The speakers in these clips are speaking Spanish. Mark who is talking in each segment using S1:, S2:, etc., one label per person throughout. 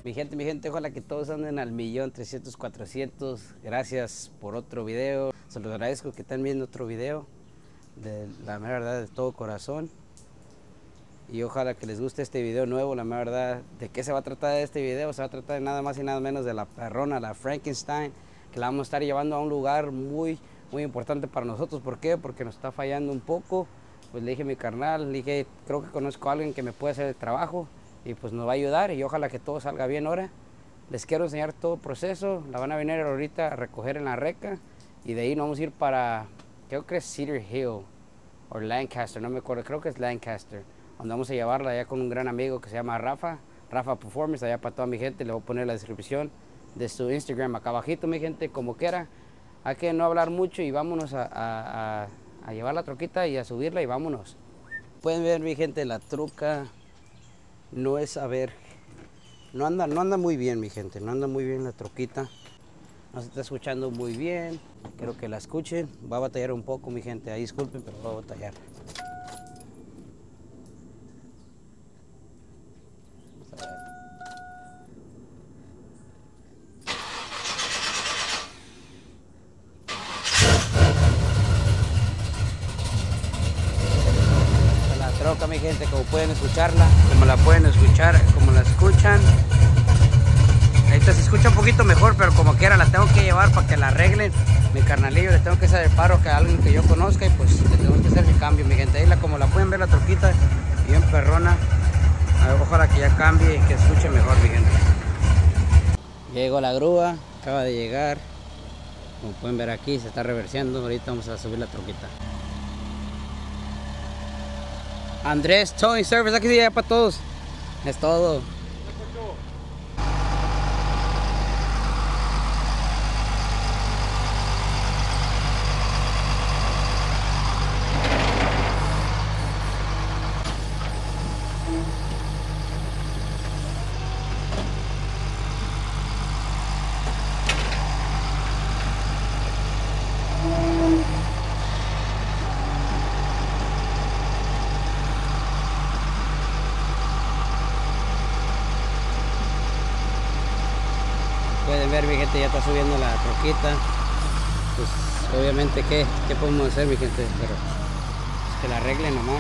S1: Mi gente, ojalá que todos anden al 1,300,000, 400. Gracias por otro video. Se los agradezco que están viendo otro video. De la mera verdad, de todo corazón. Y ojalá que les guste este video nuevo. La mera verdad, ¿de qué se va a tratar este video? Se va a tratar de nada más y nada menos de la perrona, la Frankenstein, que la vamos a estar llevando a un lugar muy importante para nosotros. ¿Por qué? Porque nos está fallando un poco. Pues le dije a mi carnal, le dije, creo que conozco a alguien que me puede hacer el trabajo y pues nos va a ayudar, y ojalá que todo salga bien ahora. Les quiero enseñar todo el proceso. La van a venir ahorita a recoger en la reca y de ahí nos vamos a ir para, creo que es Cedar Hill o Lancaster, no me acuerdo, creo que es Lancaster, donde vamos a llevarla allá con un gran amigo que se llama Rafa Performance, allá para toda mi gente. Le voy a poner la descripción de su Instagram acá abajito, mi gente. Como quiera, hay que no hablar mucho y vámonos a llevar la troquita y a subirla y vámonos. Pueden ver, mi gente, la troca no es, a ver, no anda muy bien, mi gente, no anda muy bien la troquita. No se está escuchando muy bien, quiero que la escuchen. Va a batallar un poco, mi gente, ahí disculpen, pero va a batallar. Troca, mi gente, como pueden escucharla, como la pueden escuchar, como la escuchan. Ahorita se escucha un poquito mejor, pero como quiera la tengo que llevar para que la arreglen. Mi carnalillo, le tengo que hacer el paro a alguien que yo conozca y pues le tengo que hacer el cambio, mi gente. Ahí como la pueden ver, la troquita bien perrona. Ojalá que ya cambie y que escuche mejor, mi gente. Llegó la grúa, acaba de llegar. Como pueden ver aquí, se está reversiando. Ahorita vamos a subir la troquita. Andrés Towing Service, aquí sí, ya para todos. Es todo. Pueden ver, mi gente, ya está subiendo la troquita. Pues obviamente, ¿qué podemos hacer, mi gente? Pero pues, que la arreglen nomás.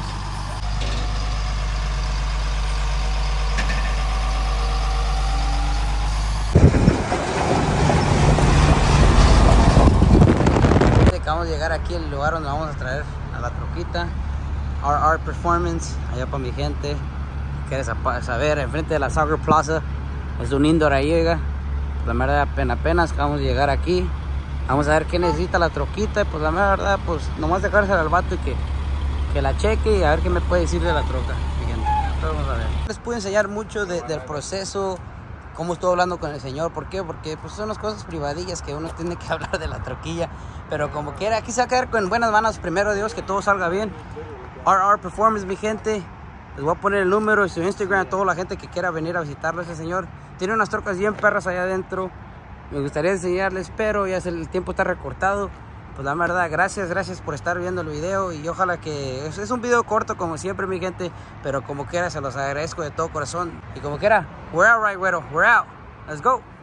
S1: Acabamos de llegar aquí al lugar donde vamos a traer a la troquita. RR Performance, allá para mi gente. ¿Quieres saber? Enfrente de la Soccer Plaza. Es un indoor ahí, oiga. La verdad, apenas acabamos de llegar aquí. Vamos a ver qué necesita la troquita. Pues la verdad, pues nomás dejársela al vato y que la cheque y a ver qué me puede decir de la troca. Fíjense, vamos a ver. Les puedo enseñar mucho del proceso, cómo estoy hablando con el señor. ¿Por qué? Porque pues, son las cosas privadillas que uno tiene que hablar de la troquilla. Pero como quiera, aquí se va a quedar con buenas manos. Primero Dios, que todo salga bien. RR Performance, mi gente. Les voy a poner el número y su Instagram a toda la gente que quiera venir a visitarlo. Ese señor tiene unas trocas bien perras allá adentro. Me gustaría enseñarles, pero ya el tiempo está recortado. Pues la verdad, gracias por estar viendo el video. Y ojalá que... Es un video corto como siempre, mi gente. Pero como quiera, se los agradezco de todo corazón. Y como quiera, we're out, right, güero. We're out. Let's go.